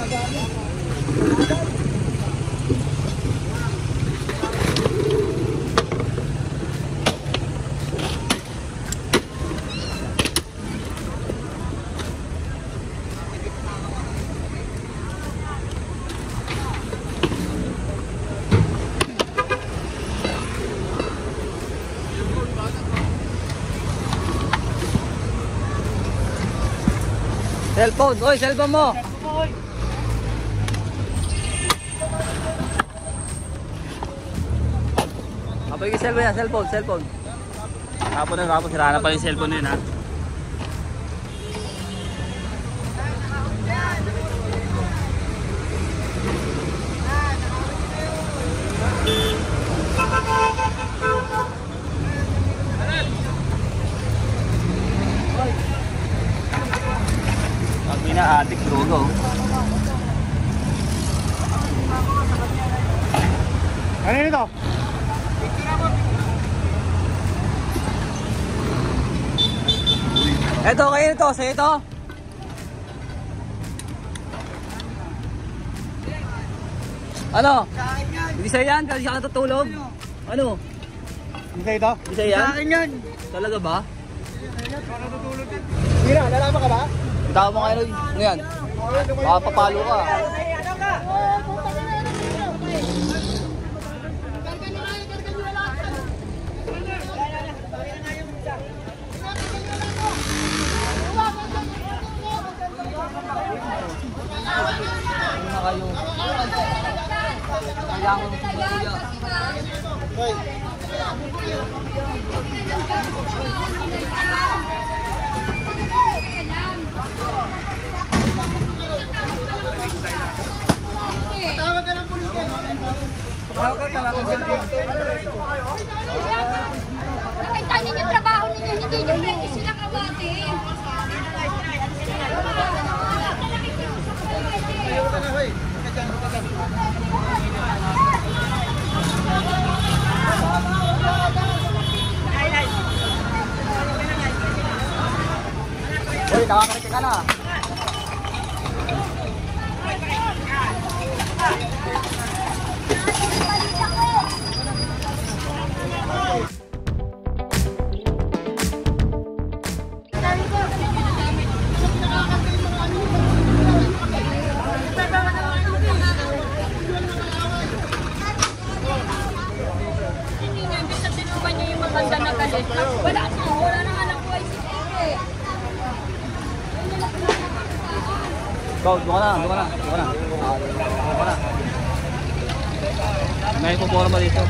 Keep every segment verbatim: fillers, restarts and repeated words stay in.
Cellphone, oy, cellphone mo. Apa yung cellphone yan, cellphone, cellphone. Kapon na, kapon, sira na pa yung cellphone yun ha. Adik dulu. Ano ito? Ito kayo ito, sa ito. Ano? Hindi sa yan, kasi siya natutulog. Ano? Hindi sa ito? Hindi sa yan? Sa akin yan. Talaga ba? Siya natutulog din. Mira, lalaman ka ba? Tama mo kayo, ano yan? Baka papalo ka. Ano kayo? Kailangan mo kuya. Tawag ka ng pulis ka. Tawag ka ng pulis ka. Nakita ninyo yung trabaho ninyo, hindi nyo pwede silang awatin. Ayaw ka na, hoy. Kadyan, kadyan. Uy, nakakarik ka na. Wala na, wala na nga lang po ay sige. Go, doon ka na, doon ka na, doon ka na. Doon ka na. May puporma dito.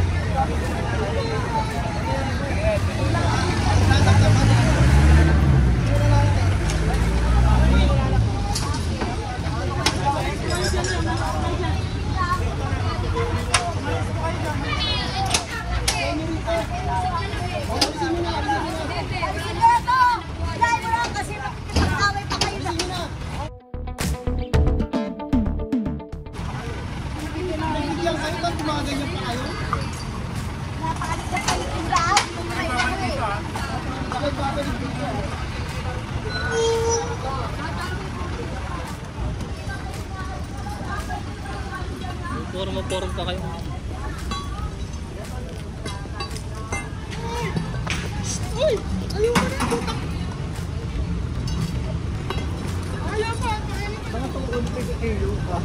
Forma-form pa kayo. Uy! Ayaw ka na! Ayaw ka! Mga pang-unti ka kayo ka.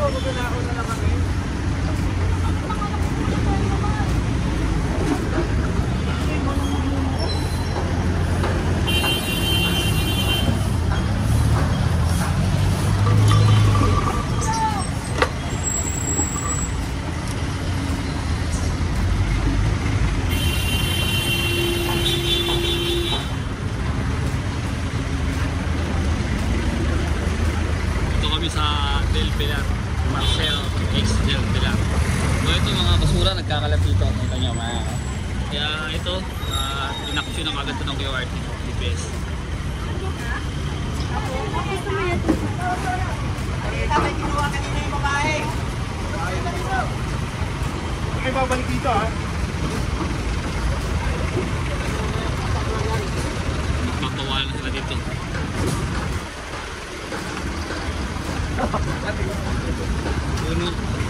Sa Del Pilar, Marcel X Del Pilar. So ito mga basura nagkakalat dito, kita nyo mga. Kaya ito, uh, inaksyon ng agad ito ng Q R T D P S. May kinuha kanina yung babae. Okay, babalik dito ha. Magpapawalan na sila dito. Puno.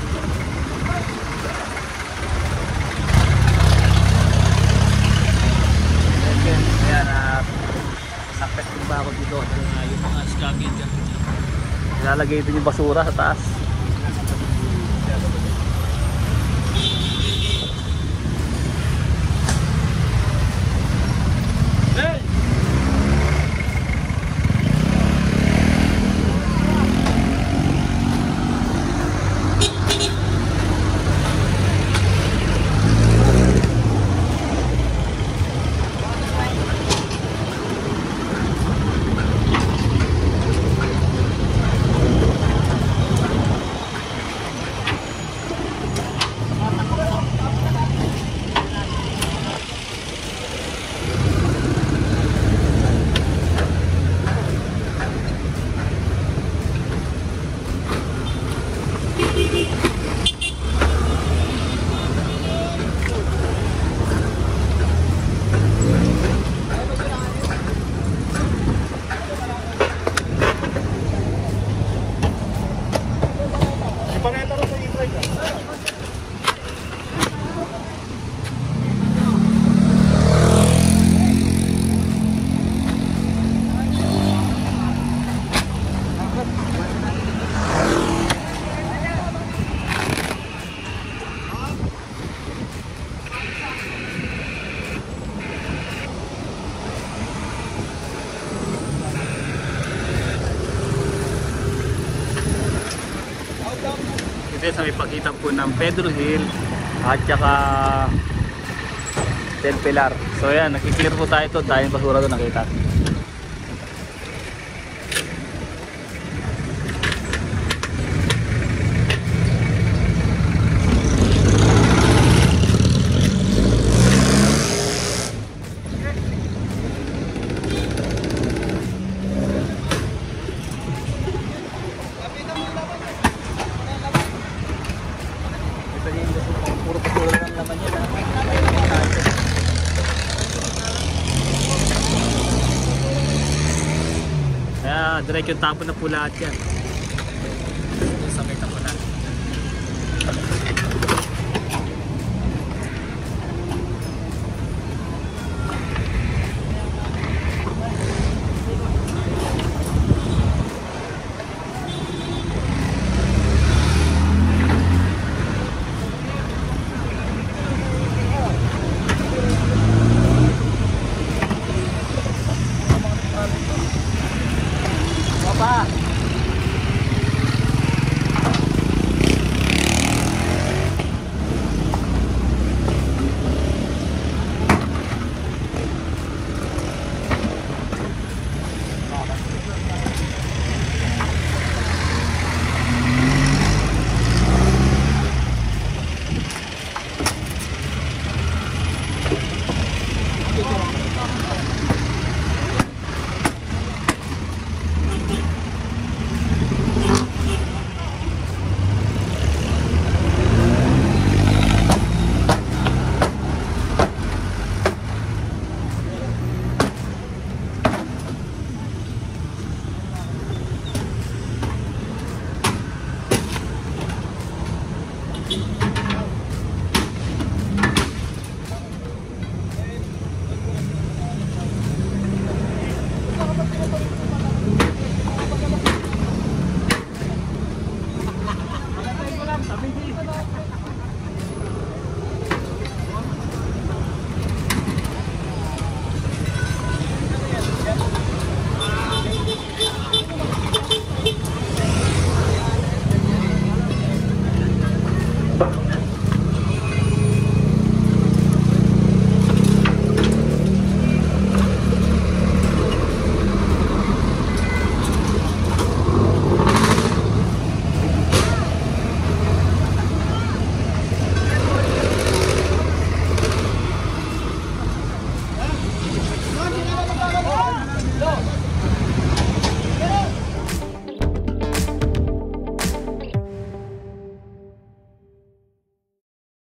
Ayan, uh, sakit yung ba ako dito. Uh, yung mga scavenger. Ilalagay din yung basura sa taas. Ito sa may pagitan po ng Pedro Hill at saka Del Pilar. So yan, nakiklear po tayo ito dahil basura doon nakita. Puro basura lang naman yan. Kaya direct yung tapon na po lahat yan. Sa may tapunan.